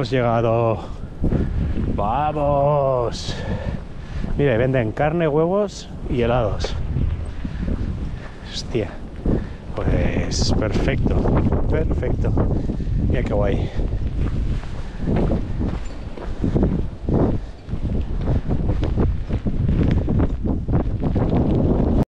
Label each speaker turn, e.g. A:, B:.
A: hemos llegado. ¡Vamos! Mire, venden carne, huevos y helados. Hostia. Pues perfecto, perfecto. Mira qué guay.